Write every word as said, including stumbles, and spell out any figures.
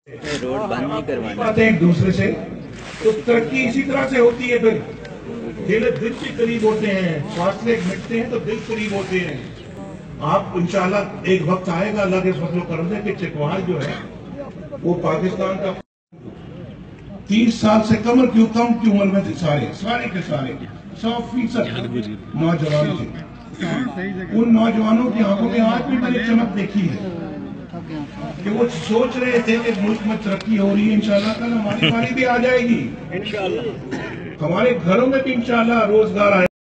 Road बंद नहीं करवाना बातें एक दूसरे से, तो तरक्की इसी तरह से होती है। फिर दिल दिल के करीब होते हैं, फासले मिटते हैं तो दिल करीब होते हैं। आप इंशाल्लाह एक वक्त आएगा अल्लाह के फजल करम से कि चकवाल जो है वो पाकिस्तान का तीस साल से कम क्यों कम की उम्र में थे, सारे सारे के सारे सौ फीसद नौजवान थे। उन नौजवानों की आंखों में आज भी मैंने चमक देखी है कि वो सोच रहे थे कि मुल्क में तरक्की हो रही है, इंशाल्लाह कल हमारी बारी भी आ जाएगी, इंशाल्लाह हमारे घरों में भी इंशाल्लाह रोजगार आएगा।